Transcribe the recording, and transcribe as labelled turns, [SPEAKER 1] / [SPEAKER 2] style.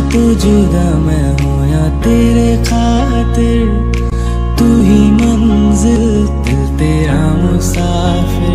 [SPEAKER 1] तो जुदा मैं हूँ या तेरे खातिर, तू ही मंजिल दिल तेरा मुसाफिर।